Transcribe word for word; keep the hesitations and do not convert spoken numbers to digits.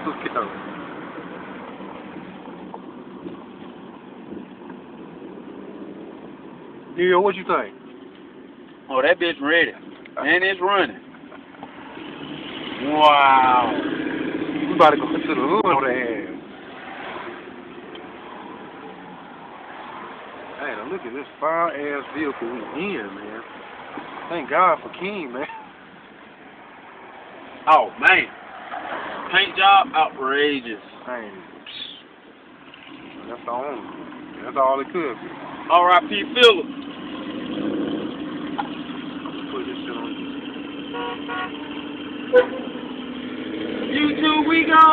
Let's go. Neo, what you think? Oh, that bitch ready. And it's running. Wow. We about to go to the hood on the ass. Hey, now look at this fire-ass vehicle we in, man. Thank God for King, man. Oh, man. Paint job, outrageous. Dang. That's all. That's all it could be. R I P Phillips. Put this shit on. YouTube, we go.